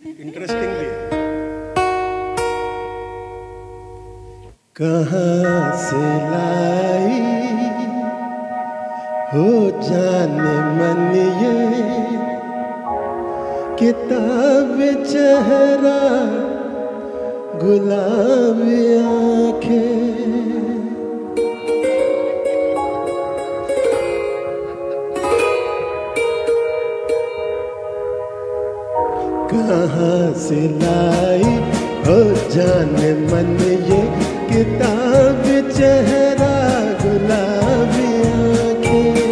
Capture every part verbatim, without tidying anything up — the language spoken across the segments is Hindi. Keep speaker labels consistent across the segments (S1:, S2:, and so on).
S1: इंटरेस्टिंग भी है। कहाँ से लाई हो जाने मन ये किताब चेहरा गुलाबी आंखें, कहाँ से लाई हो जाने मन ये किताब चेहरा गुलाबी आंखें।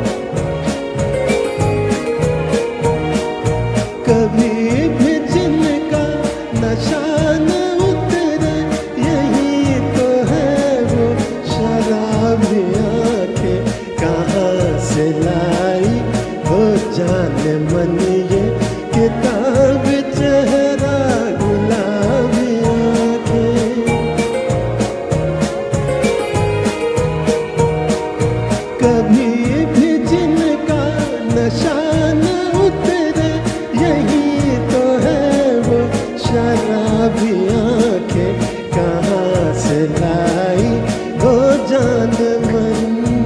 S1: कभी भी जिनका नशा न उतरे यही तो है वो शराबी आंखें। कहाँ से लाई हो जाने मन ये किताब चेहरा गुलाबी आंखें। कभी भी जिनका नशा न उतरे यही तो है वो शराबी आंखें। कहाँ से लाई हो जाने मन।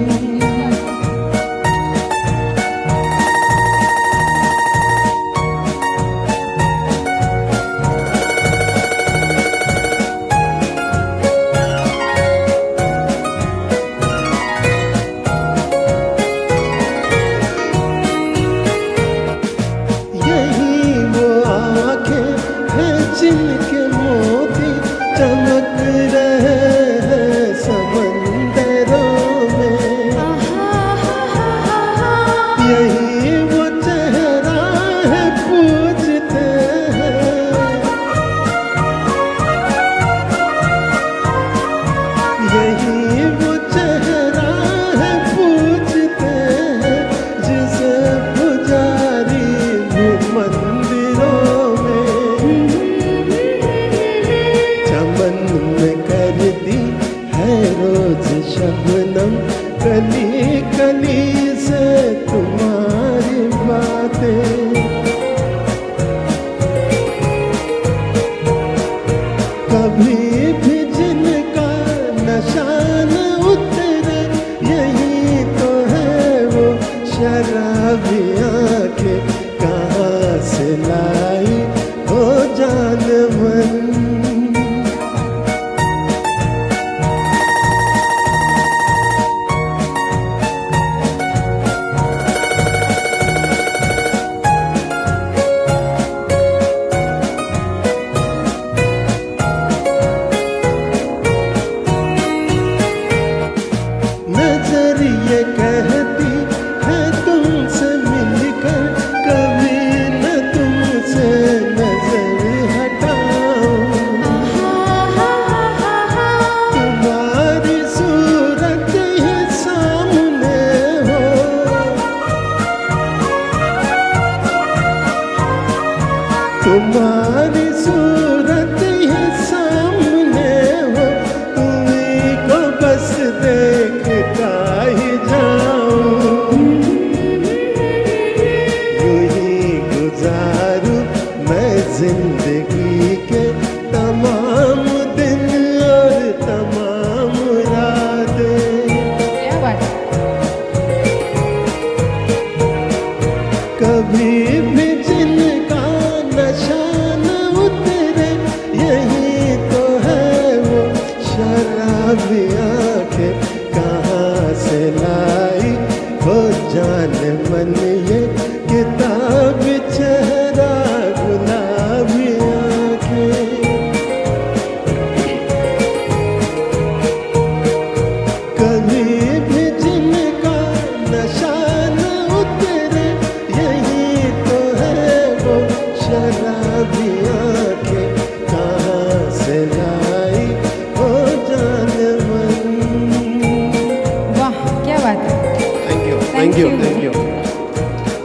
S1: जिनके मोती चमक रहे हैं समंदरों में, यही वो चेहरा है पूछते हैं। यही वो चेहरा है पूछते हैं जिसे पुजारी भी मंदिरों में चमन में कर दी है रोज शबनम। कली कली से तुम्हारी बातें, कभी भी जिनका नशा न उतरे यही तो है वो शराबी आंखें। कहाँ से लाई हो जाने मन। ये कहती है तुमसे मिलकर कभी न तुमसे नजर हटाऊं। तुम्हारी सूरत ही सामने हो, तुम्हारी सूरत ही सामने हो। तुम्हीं को बस देखता ही जाऊं। यूं ही गुजारूं मैं जिंदगी के तमाम दिन और तमाम रातें। कभी भी जिनका नशा न उतरे यही तो है वो शराबी आंखें। कहाँ से लाई हो जाने मन ये किताब चेहरा गुलाबी आंखें। कभी भी जिनका नशा न उतरे यही तो है वो शराबी आंखें। कहाँ से लाई हो जाने मन।
S2: वाह क्या बात है।
S1: Thank you thank you thank you.